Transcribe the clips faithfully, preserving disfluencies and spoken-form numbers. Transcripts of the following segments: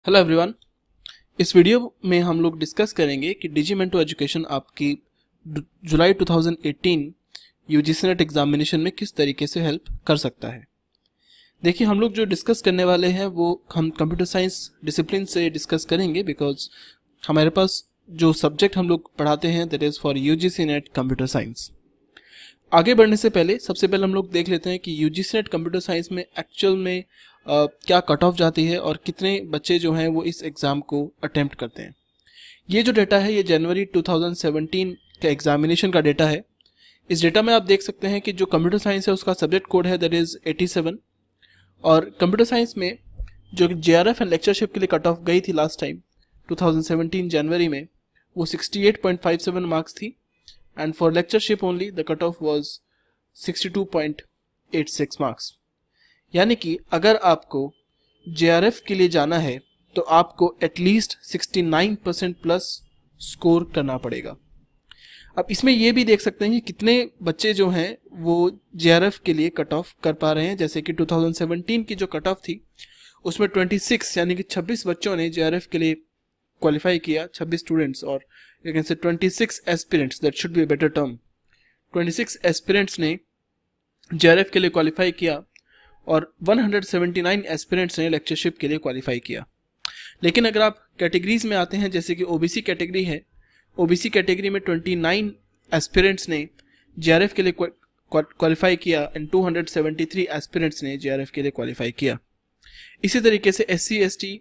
Hello everyone. इस video में हम लोग डिस्कस करेंगे कि डिजिमेंटो एजुकेशन आपकी जुलाई दो हज़ार अठारह यूजीसी नेट एग्जामिनेशन में किस तरीके से हेल्प कर सकता है। देखिए, हम लोग जो डिस्कस करने वाले हैं वो हम कंप्यूटर साइंस डिसिप्लिन से डिस्कस करेंगे, बिकॉज हमारे पास जो सब्जेक्ट हम लोग पढ़ाते हैं that is for UGC NET computer science. आगे बढ़ने से पहले सबसे पहले हम लोग देख लेते हैं कि यूजीसी नेट कंप्यूटर साइंस में एक्चुअल में Uh, क्या कट ऑफ जाती है और कितने बच्चे जो हैं वो इस एग्ज़ाम को अटेम्प्ट करते हैं। ये जो डेटा है ये जनवरी दो हज़ार सत्रह का एग्जामिनेशन का डेटा है। इस डेटा में आप देख सकते हैं कि जो कंप्यूटर साइंस है उसका सब्जेक्ट कोड है दैट इज़ सत्तासी, और कंप्यूटर साइंस में जो जेआरएफ एंड लेक्चरशिप के लिए कट ऑफ गई थी लास्ट टाइम दो हज़ार सत्रह जनवरी में, वो अड़सठ पॉइंट पाँच सात मार्क्स थी, and for lectureship only the cut off was बासठ पॉइंट छियासी मार्क्स। यानी कि अगर आपको जेआरएफ के लिए जाना है तो आपको एटलीस्ट उनहत्तर परसेंट प्लस स्कोर करना पड़ेगा। अब इसमें यह भी देख सकते हैं कि कितने बच्चे जो हैं वो जेआरएफ के लिए कट ऑफ कर पा रहे हैं। जैसे कि दो हज़ार सत्रह की जो कट ऑफ थी उसमें छब्बीस यानी कि छब्बीस बच्चों ने जेआरएफ के लिए क्वालिफाई किया, छब्बीस स्टूडेंट्स, और यू कैन से छब्बीस aspirants, that should be a better term. छब्बीस एस्पिरेंट्स ने जेआरएफ के लिए क्वालिफाई किया और एक सौ उन्यासी एस्पिरेंट्स ने लेक्चरशिप के लिए क्वालिफाई किया। लेकिन अगर आप कैटेगरीज में आते हैं, जैसे कि ओबीसी कैटेगरी है, ओबीसी कैटेगरी में उनतीस एस्पिरेंट्स ने जेआरएफ के लिए क्वालिफाई किया एंड दो सौ तिहत्तर एस्पिरेंट्स ने जेआरएफ के लिए क्वालिफाई किया। इसी तरीके से SC ST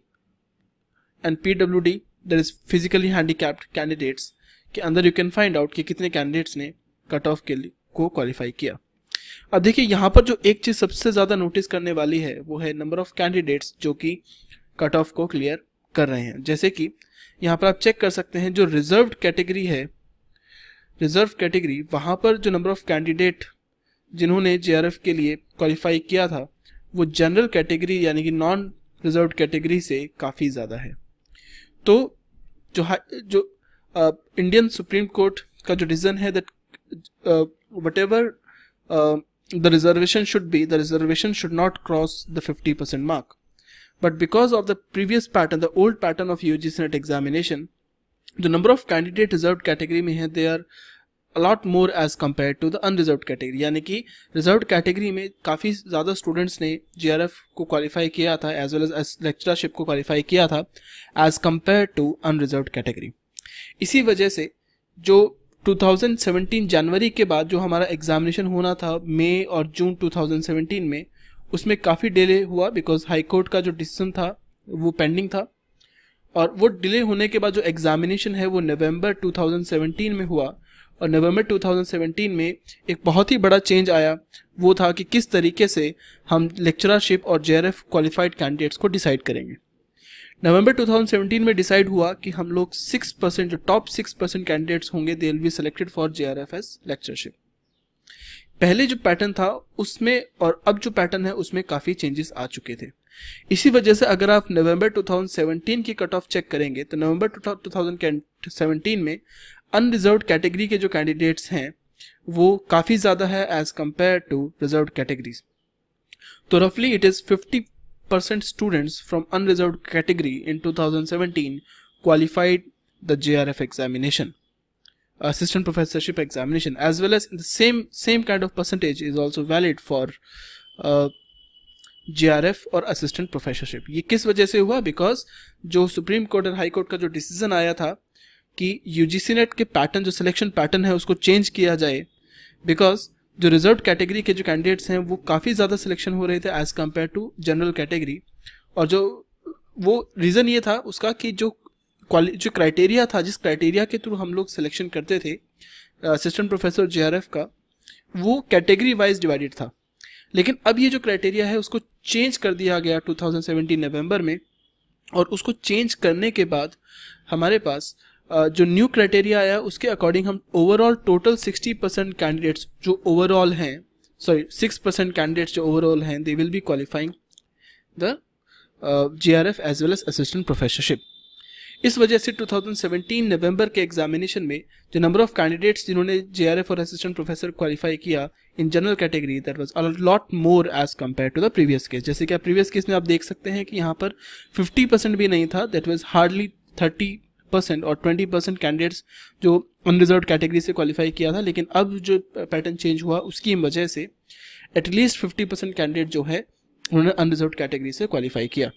and PWD, that is physically handicapped candidates के अंदर यू कैन फाइंड आउट कि कितने कैंडिडेट्स ने कट ऑफ के लिए को क्वालिफाई किया। अब देखिए, यहाँ पर जो एक चीज सबसे ज्यादा नोटिस करने वाली है वो है नंबर ऑफ कैंडिडेट्स जो कि कट ऑफ को क्लियर कर रहे हैं। जैसे कि यहाँ पर आप चेक कर सकते हैं जो रिजर्व्ड कैटेगरी है, रिजर्व कैटेगरी, वहां पर जो नंबर ऑफ कैंडिडेट जिन्होंने जेआरएफ के लिए क्वालिफाई किया था वो जनरल कैटेगरी यानी कि नॉन रिजर्व्ड कैटेगरी से काफी ज्यादा है। तो जो जो इंडियन सुप्रीम कोर्ट का जो डिसीजन है that whatever Uh, the reservation should be, the reservation should not cross the fifty percent mark. But because of the previous pattern, the old pattern of U G C NET examination, the number of candidate reserved category में है, they are a lot more as compared to the unreserved category. यानी कि reserved category में काफ़ी ज़्यादा students ने J R F को qualify किया था as well as lecturership को qualify किया था as compared to unreserved category. इसी वजह से जो दो हज़ार सत्रह जनवरी के बाद जो हमारा एग्जामिनेशन होना था मई और जून दो हज़ार सत्रह में, उसमें काफ़ी डिले हुआ बिकॉज हाई कोर्ट का जो डिसीजन था वो पेंडिंग था, और वो डिले होने के बाद जो एग्जामिनेशन है वो नवंबर दो हज़ार सत्रह में हुआ। और नवंबर दो हज़ार सत्रह में एक बहुत ही बड़ा चेंज आया, वो था कि किस तरीके से हम लेक्चररशिप और जेआरएफ क्वालिफाइड कैंडिडेट्स को डिसाइड करेंगे। नवंबर दो हज़ार सत्रह में डिसाइड हुआ कि हम लोग सिक्स परसेंट जो टॉप सिक्स परसेंट कैंडिडेट्स होंगे they will be selected for JRF as lectureship. पहले जो पैटर्न था उसमें और अब जो पैटर्न है उसमें काफ़ी चेंजेस आ चुके थे। इसी वजह से अगर आप नवंबर दो हज़ार सत्रह की कट ऑफ चेक करेंगे तो नवंबर दो हज़ार सत्रह में अनरिजर्व्ड कैटेगरी के जो कैंडिडेट्स हैं वो काफ़ी ज़्यादा है as compare to reserved categories. तो रफली it is fifty percent students from unreserved category in two thousand seventeen qualified the J R F examination, assistant professorship examination, as well as the same same kind of percentage is also valid for uh, J R F और assistant professorship। ये किस वजह से हुआ? Because जो Supreme Court और High Court का जो डिसीजन आया था कि यूजीसी नेट के पैटर्न जो सिलेक्शन पैटर्न है उसको चेंज किया जाए, बिकॉज जो रिजर्व कैटेगरी के जो कैंडिडेट्स हैं वो काफ़ी ज़्यादा सिलेक्शन हो रहे थे as compare to general category. और जो वो रीज़न ये था उसका कि जो क्वालि जो क्राइटेरिया था, जिस क्राइटेरिया के थ्रू हम लोग सिलेक्शन करते थे असिस्टेंट प्रोफेसर जेआरएफ का, वो कैटेगरी वाइज डिवाइडेड था। लेकिन अब ये जो क्राइटेरिया है उसको चेंज कर दिया गया दो हज़ार सत्रह नवंबर में, और उसको चेंज करने के बाद हमारे पास Uh, जो न्यू क्राइटेरिया आया उसके अकॉर्डिंग हम ओवरऑल टोटल साठ परसेंट कैंडिडेट्स जो ओवरऑल हैं, सॉरी सिक्स परसेंट कैंडिडेट्स जो ओवरऑल हैं, they will be qualifying the JRF as well as assistant professorship. इस वजह से दो हज़ार सत्रह नवंबर के एग्जामिनेशन में जो नंबर ऑफ कैंडिडेट्स जिन्होंने जेआरएफ और असिस्टेंट प्रोफेसर क्वालिफाई किया in general category, that was a lot more as compare to the previous case. जैसे कि प्रीवियस केस में आप देख सकते हैं कि यहाँ पर फिफ्टी परसेंट भी नहीं था, that was hardly thirty percent और ट्वेंटी परसेंट कैंडिडेट्स जो अनरिजर्व कैटेगरी से क्वालिफाई किया था। लेकिन अब जो पैटर्न चेंज हुआ उसकी वजह से एटलीस्ट फिफ्टी परसेंट कैंडिडेट जो है उन्होंने अनरिजर्व कैटेगरी से क्वालिफाई किया।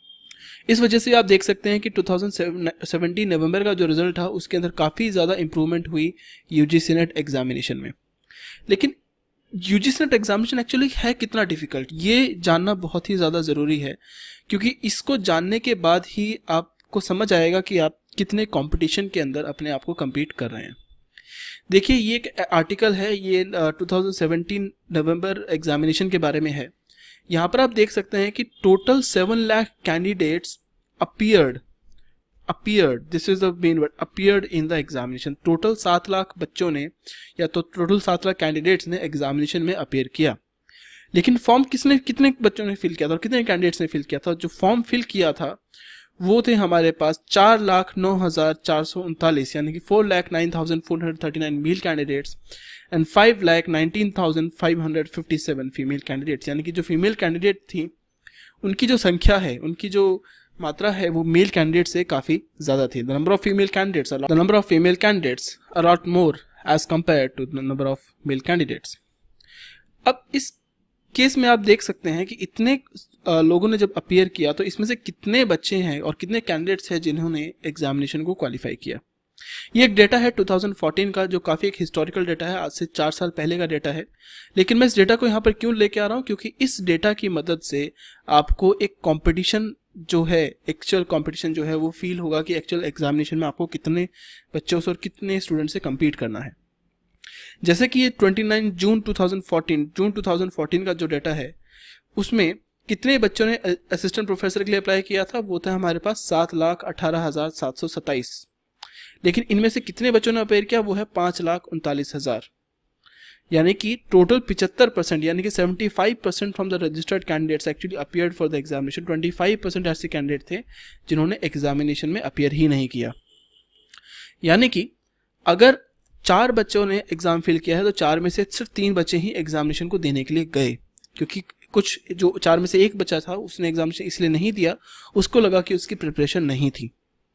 इस वजह से आप देख सकते हैं कि दो हज़ार सत्रह नवंबर का जो रिजल्ट था उसके अंदर काफ़ी ज़्यादा इंप्रूवमेंट हुई यूजीसी नेट एग्जामिनेशन में। लेकिन यूजीसी नेट एग्जामिनेशन एक्चुअली है कितना डिफ़िकल्ट, ये जानना बहुत ही ज़्यादा ज़रूरी है, क्योंकि इसको जानने के बाद ही आपको समझ आएगा कि आप कितने कंपटीशन के अंदर अपने आप को कम्पीट कर रहे हैं। देखिए, ये एक आर्टिकल है, ये दो हज़ार सत्रह नवंबर एग्जामिनेशन के बारे में है। यहाँ पर आप देख सकते हैं कि total seven lakh candidates appeared appeared this is the main word, appeared in the examination. Total सात लाख बच्चों ने या तो टोटल सात लाख कैंडिडेट्स ने एग्जामिनेशन में अपीयर किया। लेकिन फॉर्म किसने कितने बच्चों ने फिल किया था और कितने कैंडिडेट्स ने फिल किया था? जो फॉर्म फिल किया था वो थे हमारे पास चार लाख नौ हजार चार सौ उनतालीस, यानी कि four lakh nine thousand four hundred thirty nine male candidates and five lakh nineteen thousand five hundred fifty seven female candidates. यानी कि जो फीमेल कैंडिडेट थी उनकी जो संख्या है, उनकी जो मात्रा है वो मेल कैंडिडेट से काफ़ी ज़्यादा थी। The number of female candidates the number of female candidates are lot more as compare to the number of male candidates. अब इस केस में आप देख सकते हैं कि इतने लोगों ने जब अपीयर किया तो इसमें से कितने बच्चे हैं और कितने कैंडिडेट्स हैं जिन्होंने एग्जामिनेशन को क्वालिफाई किया। ये एक डेटा है दो हज़ार चौदह का, जो काफ़ी एक हिस्टोरिकल डेटा है, आज से चार साल पहले का डेटा है। लेकिन मैं इस डेटा को यहाँ पर क्यों लेके आ रहा हूँ? क्योंकि इस डेटा की मदद से आपको एक कंपटीशन जो है, एक्चुअल कंपटीशन जो है वो फील होगा कि एक्चुअल एग्जामिनेशन में आपको कितने बच्चों से और कितने स्टूडेंट से कम्पीट करना है। जैसे कि ये उनतीस जून दो हज़ार चौदह जून दो हज़ार चौदह का जो डेटा है उसमें कितने बच्चों ने असिस्टेंट प्रोफेसर के लिए अप्लाई किया था? वो था हमारे पास सात लाख अठारह हजार सात सौ सत्ताईस। लेकिन इनमें से कितने बच्चों ने अपेयर किया? वो है पाँच लाख उनतालीस हजार, यानी कि टोटल पिचहत्तर परसेंट, यानी कि seventy five percent from the registered candidates actually appeared for the examination. Twenty five percent ऐसे कैंडिडेट थे जिन्होंने एग्जामिनेशन में अपियर ही नहीं किया। यानी कि अगर चार बच्चों ने एग्जाम फिल किया है तो चार में से सिर्फ तीन बच्चे ही एग्जामिनेशन को देने के लिए गए, क्योंकि कुछ जो चार में से एक बच्चा था उसने एग्जामिनेशन इसलिए नहीं दिया, उसको लगा कि उसकी प्रिपरेशन नहीं थी।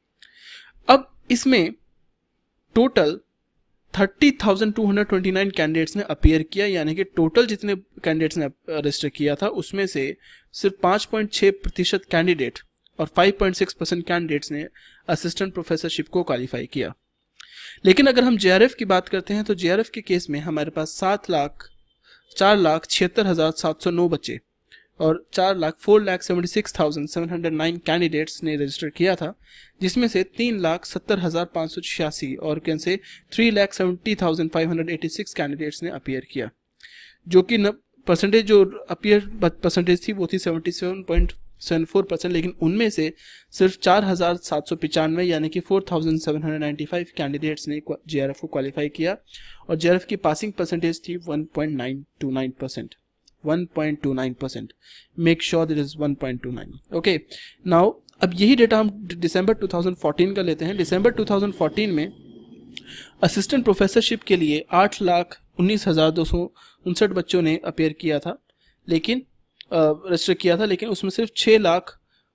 अब इसमें total thirty thousand two hundred twenty nine candidates ने अपीयर किया, यानी कि टोटल जितने कैंडिडेट्स ने रजिस्टर किया था उसमें से सिर्फ पाँच पॉइंट छह प्रतिशत कैंडिडेट और five point six percent candidates ने असिस्टेंट प्रोफेसरशिप को क्वालिफाई किया। लेकिन अगर हम जेआरएफ की बात करते हैं तो जेआरएफ के केस में हमारे पास सात लाख चार लाख छिहत्तर हजार सात सौ नौ बच्चे और चार lakh four lakh seventy six thousand seven hundred nine candidates ने रजिस्टर किया था, जिसमें से तीन लाख सत्तर हजार पाँच सौ छियासी और कैसे three lakh seventy thousand five hundred eighty six candidates ने अपीयर किया, जो कि परसेंटेज जो अपीयर परसेंटेज थी वो थी seventy seven point seven four percent. लेकिन उनमें से सिर्फ चार हजार सात सौ पिचानवे यानी कि four thousand seven hundred ninety five candidates ने जेआरएफ को क्वालिफाई किया और जेआरएफ की पासिंग परसेंटेज थी one point nine two nine percent one point two nine percent. Make sure that is one point two nine. Okay, now अब यही data हम दिसंबर two thousand fourteen का लेते हैं। दिसंबर टू थाउजेंड फोर्टीन में assistant professorship के लिए आठ लाख उन्नीस हजार दो सौ उनसठ बच्चों ने अपेयर किया था, लेकिन रजिस्टर किया था लेकिन उसमें सिर्फ छः लाख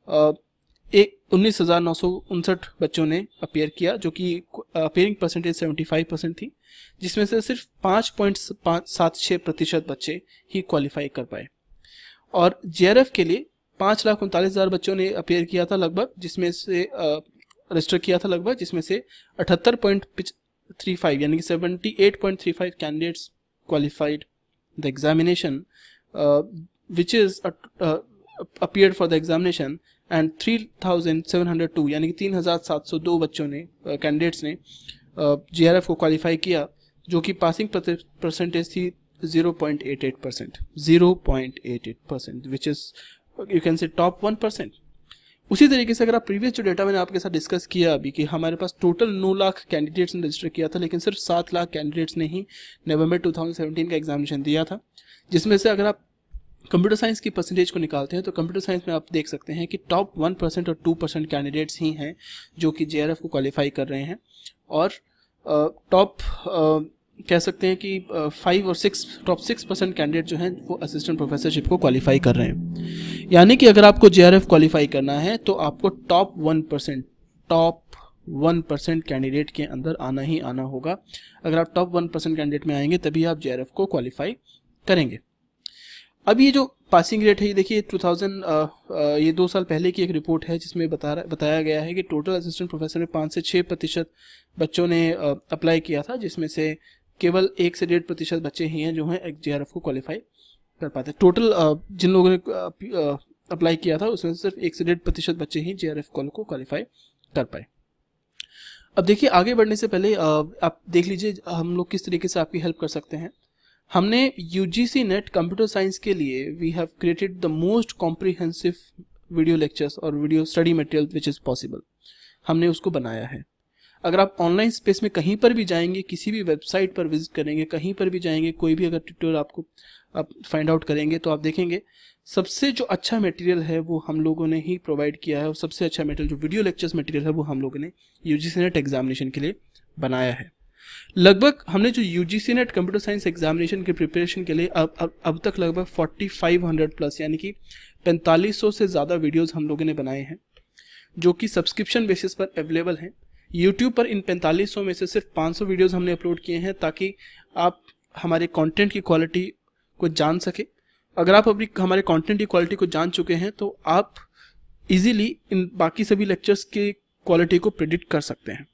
एक उन्नीस हज़ार नौ सौ उनसठ बच्चों ने अपेयर किया, जो कि appearing percentage seventy five percent थी, जिसमें से सिर्फ पाँच पॉइंट पाँच सात छः प्रतिशत बच्चे ही क्वालिफाई कर पाए। और जेआरएफ के लिए पाँच लाख उनतालीस हज़ार बच्चों ने अपेयर किया था लगभग, जिसमें से रजिस्टर किया था लगभग, जिसमें से अठहत्तर पॉइंट थ्री फाइव यानी कि seventy eight point three five candidates qualified the examination which is uh, uh, appeared for the examination and three thousand seven hundred two यानी कि तीन हज़ार सात सौ दो बच्चों ने कैंडिडेट्स uh, ने जेआरएफ uh, को क्वालिफाई किया, जो कि पासिंग परसेंटेज थी zero point eight eight percent zero point eight eight percent which is you can say top one percent. उसी तरीके से अगर आप प्रीवियस जो डेटा मैंने आपके साथ डिस्कस किया अभी कि हमारे पास टोटल नौ लाख कैंडिडेट्स ने रजिस्टर किया था, लेकिन सिर्फ सात लाख कैंडिडेट्स ने ही नवंबर टू थाउजेंड सेवेंटीन का एग्जामिनेशन दिया था, जिसमें से अगर आप कंप्यूटर साइंस की परसेंटेज को निकालते हैं तो कंप्यूटर साइंस में आप देख सकते हैं कि टॉप वन परसेंट और टू परसेंट कैंडिडेट्स ही हैं जो कि जे आर एफ को क्वालिफाई कर रहे हैं, और टॉप कह सकते हैं कि फाइव और six top six percent candidate जो हैं वो असिस्टेंट प्रोफेसरशिप को क्वालिफाई कर रहे हैं। यानी कि अगर आपको जे आर एफ क्वालिफाई करना है तो आपको top one percent top one percent candidate के अंदर आना ही आना होगा। अगर आप टॉप वन परसेंट कैंडिडेट में आएंगे तभी आप जे आर एफ को क्वालिफाई करेंगे। अब ये जो पासिंग रेट है ये देखिए टू थाउज़ेंड ये दो साल पहले की एक रिपोर्ट है जिसमें बता बताया गया है कि टोटल असिस्टेंट प्रोफेसर में पाँच से छः प्रतिशत बच्चों ने अप्लाई किया था, जिसमें से केवल एक से डेढ़ प्रतिशत बच्चे ही हैं जो हैं जे आर एफ को क्वालिफाई कर पाते। टोटल जिन लोगों ने अप्लाई किया था उसमें सिर्फ एक से डेढ़ प्रतिशत बच्चे ही जे आर एफ को क्वालिफाई कर पाए। अब देखिए आगे बढ़ने से पहले आप देख लीजिए हम लोग किस तरीके से आपकी हेल्प कर सकते हैं। हमने U G C NET computer science के लिए we have created the most comprehensive video lectures और video study material which is possible. हमने उसको बनाया है। अगर आप ऑनलाइन स्पेस में कहीं पर भी जाएंगे, किसी भी वेबसाइट पर विजिट करेंगे, कहीं पर भी जाएंगे, कोई भी अगर ट्यूटोरियल आपको आप फाइंड आउट करेंगे तो आप देखेंगे सबसे जो अच्छा मटेरियल है वो हम लोगों ने ही प्रोवाइड किया है, और सबसे अच्छा मटेरियल जो वीडियो लेक्चर्स मटेरियल है वो हम लोगों ने U G C NET examination के लिए बनाया है। लगभग हमने जो U G C NET computer science examination के प्रिपरेशन के लिए अब अब अब तक लगभग फोर्टी फाइव हंड्रेड प्लस यानी कि पैंतालीस सौ से ज़्यादा वीडियोस हम लोगों ने बनाए हैं जो कि सब्सक्रिप्शन बेसिस पर अवेलेबल हैं। यूट्यूब पर इन पैंतालीस सौ में से सिर्फ पाँच सौ वीडियोस हमने अपलोड किए हैं ताकि आप हमारे कंटेंट की क्वालिटी को जान सके। अगर आप अपनी हमारे कंटेंट की क्वालिटी को जान चुके हैं तो आप इजीली इन बाकी सभी लेक्चर्स की क्वालिटी को प्रेडिक्ट कर सकते हैं।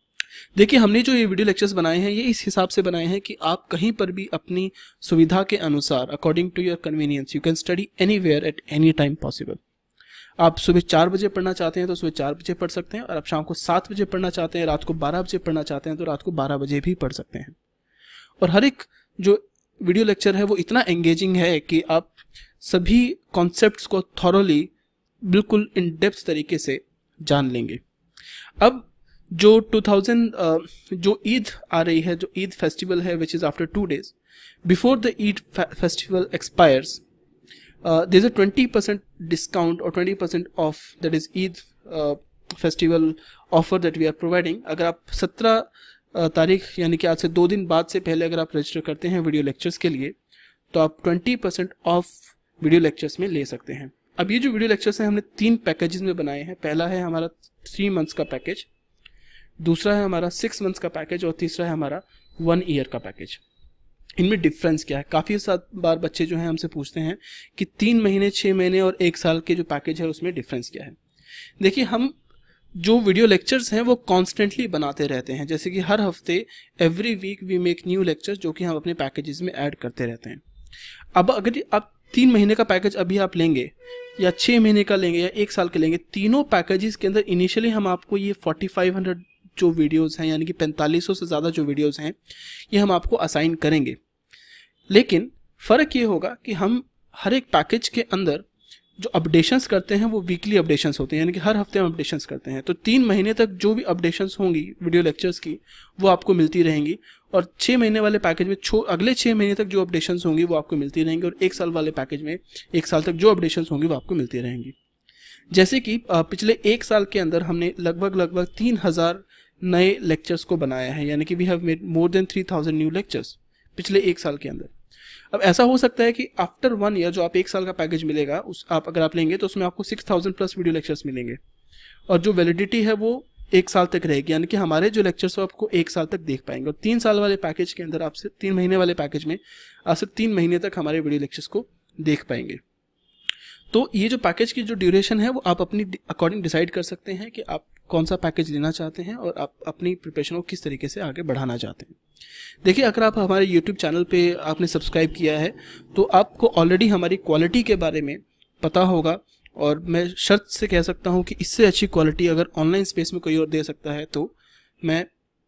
देखिए हमने जो ये वीडियो लेक्चर्स बनाए हैं ये इस हिसाब से बनाए हैं कि आप कहीं पर भी अपनी सुविधा के अनुसार according to your convenience you can study anywhere at any time possible. आप सुबह चार बजे पढ़ना चाहते हैं तो सुबह चार बजे पढ़ सकते हैं, और आप शाम को सात बजे पढ़ना चाहते हैं, रात को बारह बजे पढ़ना चाहते हैं तो रात को बारह बजे भी पढ़ सकते हैं। और हर एक जो वीडियो लेक्चर है वो इतना एंगेजिंग है कि आप सभी कॉन्सेप्ट्स को थॉरोली बिल्कुल इन डेप्थ तरीके से जान लेंगे। अब जो टू थाउज़ेंड जो ईद आ रही है, जो ईद फेस्टिवल है which is after two days before the Eid festival expires, Uh, there's a twenty percent discount or twenty percent off, that is Eid uh, festival offer that we are providing। अगर आप सत्रह uh, तारीख यानी कि आज से दो दिन बाद से पहले अगर आप रजिस्टर करते हैं वीडियो लेक्चर्स के लिए तो आप twenty percent of video lectures में ले सकते हैं। अब ये जो वीडियो लेक्चर्स हैं हमने तीन पैकेजेस में बनाए हैं। पहला है हमारा थ्री मंथ्स का पैकेज, दूसरा है हमारा सिक्स मंथ्स का पैकेज, और तीसरा है हमारा वन ईयर का पैकेज। इनमें डिफरेंस क्या है? काफ़ी बार बच्चे जो हैं हमसे पूछते हैं कि तीन महीने छः महीने और एक साल के जो पैकेज है उसमें डिफरेंस क्या है। देखिए हम जो वीडियो लेक्चर्स हैं वो कॉन्स्टेंटली बनाते रहते हैं, जैसे कि हर हफ्ते every week we make new lectures जो कि हम अपने पैकेजेस में ऐड करते रहते हैं। अब अगर आप तीन महीने का पैकेज अभी आप लेंगे या छः महीने का लेंगे या एक साल का लेंगे, तीनों पैकेजेस के अंदर इनिशियली हम आपको ये फोर्टी फाइव हंड्रेड जो वीडियोस हैं यानी कि पैंतालीस सौ से ज़्यादा जो वीडियोस हैं ये हम आपको असाइन करेंगे। लेकिन फ़र्क ये होगा कि हम हर एक पैकेज के अंदर जो अपडेशंस करते हैं वो वीकली अपडेशंस होते हैं, यानी कि हर हफ्ते हम अपडेशंस करते हैं। तो तीन महीने तक जो भी अपडेशंस होंगी वीडियो लेक्चर्स की वो आपको मिलती रहेंगी, और छः महीने वाले पैकेज में छो अगले छः महीने तक जो अपडेशंस होंगी वो आपको मिलती रहेंगी, और एक साल वाले पैकेज में एक साल तक जो अपडेशंस होंगी वो आपको मिलती रहेंगी। जैसे कि पिछले एक साल के अंदर हमने लगभग लगभग तीन हज़ार नए लेक्चर्स को बनाया है, यानी कि we have made more than three thousand new lectures पिछले एक साल के अंदर। अब ऐसा हो सकता है कि आफ्टर वन ईयर जो आप एक साल का पैकेज मिलेगा उस आप अगर आप लेंगे तो उसमें आपको six thousand plus video lectures मिलेंगे, और जो वैलिडिटी है वो एक साल तक रहेगी, यानी कि हमारे जो लेक्चर्स हो आपको एक साल तक देख पाएंगे। और तीन साल वाले पैकेज के अंदर आपसे तीन महीने वाले पैकेज में आप सिर्फ तीन महीने तक हमारे वीडियो लेक्चर्स को देख पाएंगे। तो ये जो पैकेज की जो ड्यूरेशन है वो आप अपनी अकॉर्डिंग डिसाइड कर सकते हैं कि आप कौन सा पैकेज लेना चाहते हैं और आप अपनी प्रिपरेशन को किस तरीके से आगे बढ़ाना चाहते हैं। देखिए अगर आप हमारे यूट्यूब चैनल पे आपने सब्सक्राइब किया है तो आपको ऑलरेडी हमारी क्वालिटी के बारे में पता होगा, और मैं शर्त से कह सकता हूँ कि इससे अच्छी क्वालिटी अगर ऑनलाइन स्पेस में कोई और दे सकता है तो मैं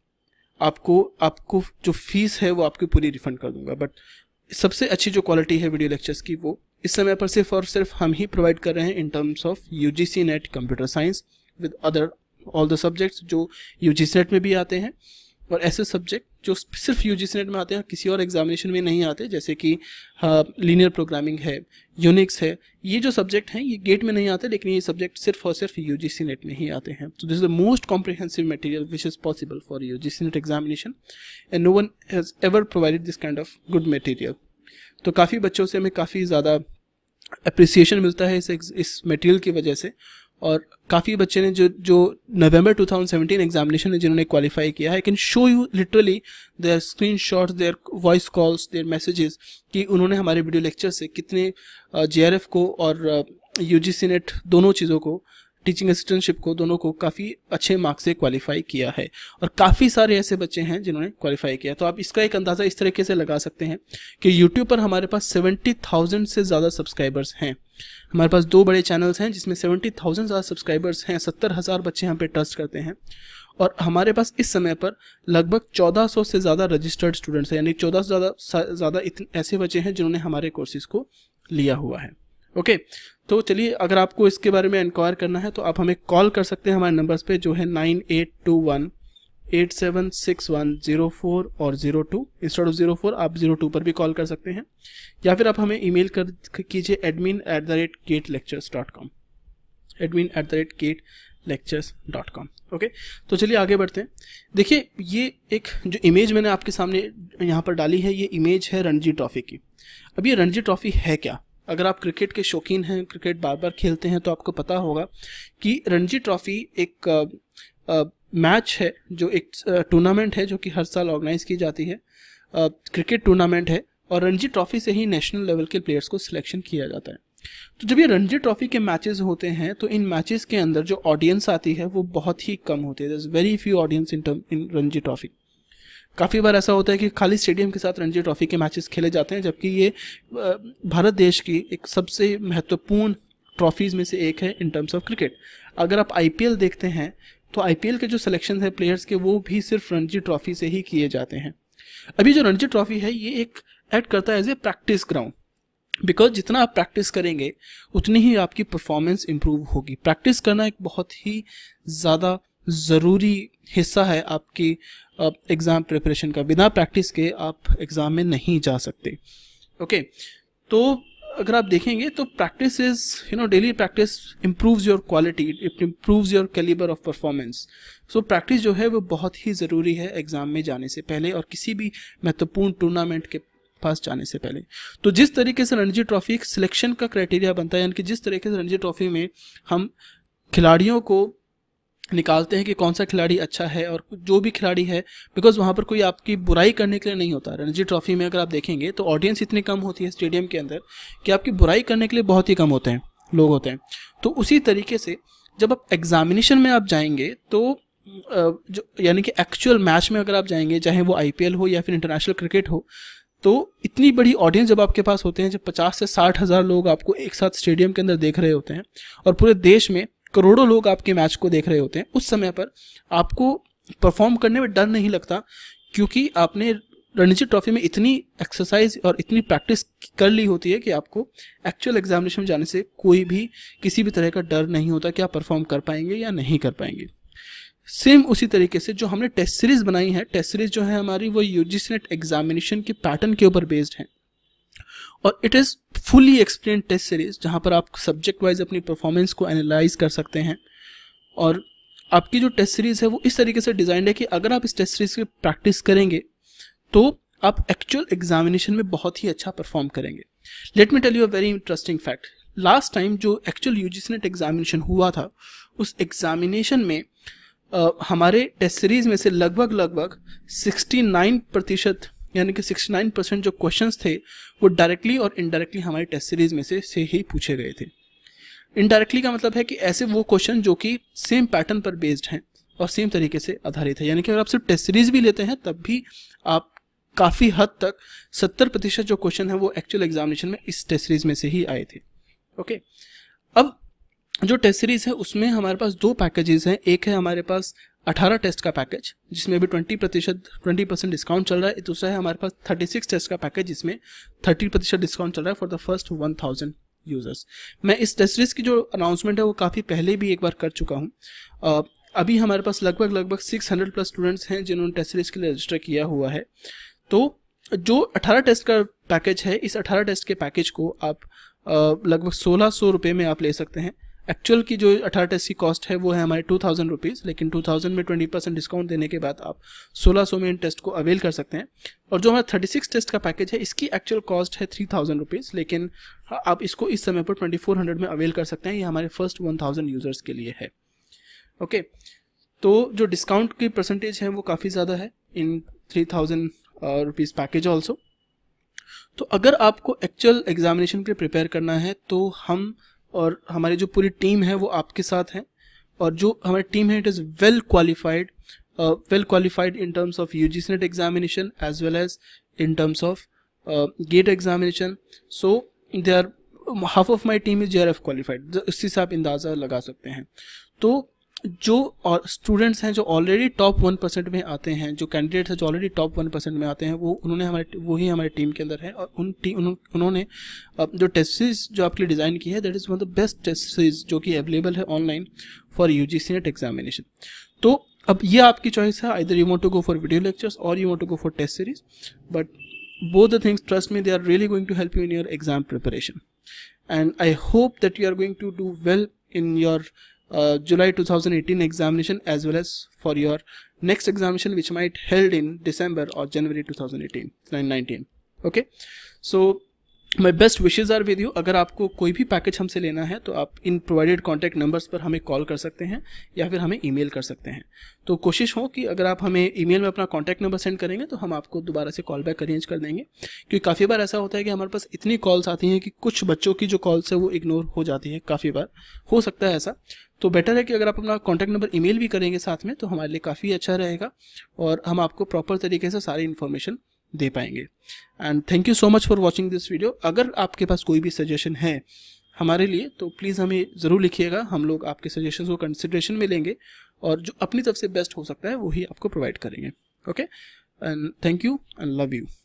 आपको आपको जो फीस है वो आपकी पूरी रिफंड कर दूंगा। बट सबसे अच्छी जो क्वालिटी है वीडियो लेक्चर्स की वो इस समय पर सिर्फ और सिर्फ हम ही प्रोवाइड कर रहे हैं in terms of UGC NET computer science with other all the subjects जो यूजीसी नेट में भी आते हैं, और ऐसे सब्जेक्ट जो सिर्फ यूजीसी नेट में आते हैं, किसी और एग्जामिनेशन में नहीं आते, जैसे कि लीनियर प्रोग्रामिंग है, यूनिक्स है, ये जो सब्जेक्ट हैं ये गेट में नहीं आते, लेकिन ये सब्जेक्ट सिर्फ और सिर्फ यूजीसी नेट में ही आते हैं। तो this is the most comprehensive material which is possible for UGC NET examination and no one has ever provided this kind of good material. तो काफ़ी बच्चों से हमें काफ़ी ज़्यादा अप्रिसिएशन मिलता है इस इस मटेरियल की वजह से, और काफ़ी बच्चे ने जो जो November two thousand seventeen examination में जिन्होंने क्वालिफाई किया है, I can show you literally their screenshots, their voice calls, their messages कि उन्होंने हमारे वीडियो लेक्चर से कितने जेआरएफ को और यूजीसी नेट दोनों चीज़ों को, टीचिंग असिस्टेंटशिप को, दोनों को काफ़ी अच्छे मार्क्स से क्वालिफाई किया है, और काफ़ी सारे ऐसे बच्चे हैं जिन्होंने क्वालिफाई किया। तो आप इसका एक अंदाज़ा इस तरीके से लगा सकते हैं कि यूट्यूब पर हमारे पास सेवेंटी थाउजेंड से ज़्यादा सब्सक्राइबर्स हैं। हमारे पास दो बड़े चैनल्स हैं जिसमें सेवेंटी थाउजेंड ज़्यादा सब्सक्राइबर्स हैं, सत्तर हज़ार बच्चे यहाँ पे ट्रस्ट करते हैं, और हमारे पास इस समय पर लगभग चौदह सौ से ज़्यादा रजिस्टर्ड स्टूडेंट्स हैं, यानी चौदह सौ ज़्यादा ज़्यादा इतने ऐसे बच्चे हैं जिन्होंने हमारे कोर्सेज़ को लिया हुआ है। ओके okay, तो चलिए, अगर आपको इसके बारे में इंक्वायर करना है तो आप हमें कॉल कर सकते हैं हमारे नंबर्स पे, जो है nine eight two one eight seven six one zero four और zero two. Instead of zero four आप ज़ीरो टू पर भी कॉल कर सकते हैं, या फिर आप हमें ईमेल कर कीजिए admin at the rate gate lectures dot com, admin at the rate gate lectures dot com. Okay, तो चलिए आगे बढ़ते हैं। देखिए, ये एक जो इमेज मैंने आपके सामने यहाँ पर डाली है, ये इमेज है रणजी ट्रॉफी की। अब ये रणजी ट्रॉफी है क्या? अगर आप क्रिकेट के शौकीन हैं, क्रिकेट बार बार खेलते हैं, तो आपको पता होगा कि रणजी ट्रॉफी एक आ, आ, मैच है, जो एक टूर्नामेंट है जो कि हर साल ऑर्गेनाइज की जाती है, आ, क्रिकेट टूर्नामेंट है, और रणजी ट्रॉफी से ही नेशनल लेवल के प्लेयर्स को सिलेक्शन किया जाता है। तो जब ये रणजी ट्रॉफी के मैचेस होते हैं तो इन मैचेस के अंदर जो ऑडियंस आती है वो बहुत ही कम होती है। There is very few audience in term in Ranji trophy. काफ़ी बार ऐसा होता है कि खाली स्टेडियम के साथ रणजी ट्रॉफी के मैचेस खेले जाते हैं, जबकि ये भारत देश की एक सबसे महत्वपूर्ण ट्रॉफीज़ में से एक है इन टर्म्स ऑफ क्रिकेट। अगर आप आईपीएल देखते हैं तो आईपीएल के जो सिलेक्शन है प्लेयर्स के, वो भी सिर्फ रणजी ट्रॉफी से ही किए जाते हैं। अभी जो रणजी ट्रॉफी है ये एक एक्ट करता है as a practice ground, because जितना आप प्रैक्टिस करेंगे उतनी ही आपकी परफॉर्मेंस इंप्रूव होगी। प्रैक्टिस करना एक बहुत ही ज़्यादा ज़रूरी हिस्सा है आपकी एग्ज़ाम प्रिपरेशन का। बिना प्रैक्टिस के आप एग्ज़ाम में नहीं जा सकते। ओके, तो अगर आप देखेंगे तो practice is you know daily practice improves your quality, it improves your calibre of performance. So practice जो है वो बहुत ही ज़रूरी है एग्ज़ाम में जाने से पहले और किसी भी महत्वपूर्ण टूर्नामेंट के पास जाने से पहले। तो जिस तरीके से रणजी ट्रॉफी एक सिलेक्शन का क्राइटेरिया बनता है, यानी कि जिस तरीके से रणजी ट्रॉफी में हम खिलाड़ियों को निकालते हैं कि कौन सा खिलाड़ी अच्छा है, और जो भी खिलाड़ी है, बिकॉज वहाँ पर कोई आपकी बुराई करने के लिए नहीं होता। रणजी ट्रॉफी में अगर आप देखेंगे तो ऑडियंस इतनी कम होती है स्टेडियम के अंदर कि आपकी बुराई करने के लिए बहुत ही कम होते हैं लोग होते हैं। तो उसी तरीके से जब आप एग्जामिनेशन में आप जाएंगे तो जो यानी कि एक्चुअल मैच में अगर आप जाएंगे, चाहे वो आईपीएल हो या फिर इंटरनेशनल क्रिकेट हो, तो इतनी बड़ी ऑडियंस जब आपके पास होते हैं, जब पचास से साठ हज़ार लोग आपको एक साथ स्टेडियम के अंदर देख रहे होते हैं और पूरे देश में करोड़ों लोग आपके मैच को देख रहे होते हैं, उस समय पर आपको परफॉर्म करने में डर नहीं लगता, क्योंकि आपने रणजी ट्रॉफी में इतनी एक्सरसाइज और इतनी प्रैक्टिस कर ली होती है कि आपको एक्चुअल एग्जामिनेशन में जाने से कोई भी किसी भी तरह का डर नहीं होता कि आप परफॉर्म कर पाएंगे या नहीं कर पाएंगे। सेम उसी तरीके से जो हमने टेस्ट सीरीज बनाई है, टेस्ट सीरीज जो है हमारी, वो यूजीसी नेट एग्जामिनेशन के पैटर्न के ऊपर बेस्ड है, और it is fully explain test series, जहाँ पर आप सब्जेक्ट वाइज अपनी परफॉर्मेंस को एनालाइज कर सकते हैं। और आपकी जो टेस्ट सीरीज है वो इस तरीके से डिजाइंड है कि अगर आप इस टेस्ट सीरीज की प्रैक्टिस करेंगे तो आप एक्चुअल एग्जामिनेशन में बहुत ही अच्छा परफॉर्म करेंगे। Let me tell you a very interesting fact. Last time जो एक्चुअल यूजीसी नेट एग्जामिनेशन हुआ था, उस एग्जामिनेशन में Uh, हमारे टेस्ट सीरीज में से लगभग लगभग उनहत्तर प्रतिशत यानी कि उनहत्तर परसेंट जो क्वेश्चंस थे वो डायरेक्टली और इनडायरेक्टली हमारे टेस्ट सीरीज में से से ही पूछे गए थे। इनडायरेक्टली का मतलब है कि ऐसे वो क्वेश्चन जो कि सेम पैटर्न पर बेस्ड हैं और सेम तरीके से आधारित है, यानी कि अगर आप सिर्फ टेस्ट सीरीज भी लेते हैं तब भी आप काफ़ी हद तक सत्तर प्रतिशत जो क्वेश्चन है वो एक्चुअल एग्जामिनेशन में इस टेस्ट सीरीज में से ही आए थे। ओके, अब जो टेस्ट सीरीज है उसमें हमारे पास दो पैकेजेस हैं। एक है हमारे पास अठारह टेस्ट का पैकेज जिसमें अभी ट्वेंटी प्रतिशत ट्वेंटी परसेंट डिस्काउंट चल रहा है। दूसरा है हमारे पास थर्टी सिक्स टेस्ट का पैकेज जिसमें थर्टी प्रतिशत डिस्काउंट चल रहा है for the first one thousand users. मैं इस टेस्ट सीरीज की जो अनाउंसमेंट है वो काफ़ी पहले भी एक बार कर चुका हूँ। अभी हमारे पास लगभग लगभग छह सौ प्लस स्टूडेंट्स हैं जिन्होंने टेस्ट सीरीज के लिए रजिस्टर किया हुआ है। तो जो अठारह टेस्ट का पैकेज है, इस अठारह टेस्ट के पैकेज को आप लगभग सोलह सौ रुपये में आप ले सकते हैं। एक्चुअल की जो अठारह टेस्ट की कॉस्ट है वो है हमारे टू थाउजेंड रुपीज़, लेकिन टू थाउजेंड में ट्वेंटी परसेंट डिस्काउंट देने के बाद आप सोलह सौ में इन टेस्ट को अवेल कर सकते हैं। और जो हमारा थर्टी सिक्स टेस्ट का पैकेज है, इसकी एक्चुअल कॉस्ट है थ्री थाउजेंड रुपीज़, लेकिन आप इसको इस समय पर ट्वेंटी फोर हंड्रेड में अवेल कर सकते हैं। ये हमारे फर्स्ट वन थाउजेंड यूजर्स के लिए है। ओके, तो जो डिस्काउंट की परसेंटेज है वो काफ़ी ज़्यादा है in three thousand rupees package also. तो अगर आपको एक्चुअल एग्जामिनेशन के लिए प्रिपेयर करना है तो हम और हमारी जो पूरी टीम है वो आपके साथ है। और जो हमारी टीम है it is well qualified, well qualified in terms of UGC NET examination as well as in terms of GATE examination. So they are half of my team is J R F qualified, उससे से आप अंदाज़ा लगा सकते हैं। तो जो और स्टूडेंट्स हैं जो ऑलरेडी टॉप वन परसेंट में आते हैं, जो कैंडिडेट्स हैं जो ऑलरेडी टॉप वन परसेंट में आते हैं, वो उन्होंने हमारे वही हमारी टीम के अंदर है। और उन टीम उन्हों, उन्होंने जो टेस्ट सीरीज जो आपके लिए डिज़ाइन की है that is one of the best test series जो कि अवेलेबल है online for UGC NET examination. तो अब ये आपकी चॉइस है, either you want to go for video lectures और you want to go for test series, but both the things, trust me, they are really going to help you in your exam preparation. And I hope that you are going to do well in your uh, July twenty eighteen examination as well as for your next examination which might held in December or January twenty eighteen nineteen. Okay, so my best wishes are with you. अगर आपको कोई भी package हमसे लेना है तो आप इन provided contact numbers पर हमें कॉल कर सकते हैं या फिर हमें ईमेल कर सकते हैं। तो कोशिश हो कि अगर आप हमें ईमेल में अपना कॉन्टैक्ट नंबर सेंड करेंगे तो हम आपको दोबारा से कॉल बैक अरेंज कर देंगे, क्योंकि काफ़ी बार ऐसा होता है कि हमारे पास इतनी कॉल्स आती हैं कि कुछ बच्चों की जो कॉल्स है वो इग्नोर हो जाती है, काफ़ी बार हो सकता है ऐसा। तो बेटर है कि अगर आप अपना कॉन्टैक्ट नंबर ईमेल भी करेंगे साथ में तो हमारे लिए काफ़ी अच्छा रहेगा और हम आपको प्रॉपर तरीके से सारी इन्फॉर्मेशन दे पाएंगे। And thank you so much for watching this video. अगर आपके पास कोई भी सजेशन है हमारे लिए तो प्लीज़ हमें ज़रूर लिखिएगा, हम लोग आपके सजेशन को कंसिडरेशन में लेंगे और जो अपनी तरफ से बेस्ट हो सकता है वही आपको प्रोवाइड करेंगे। Okay, and thank you and love you.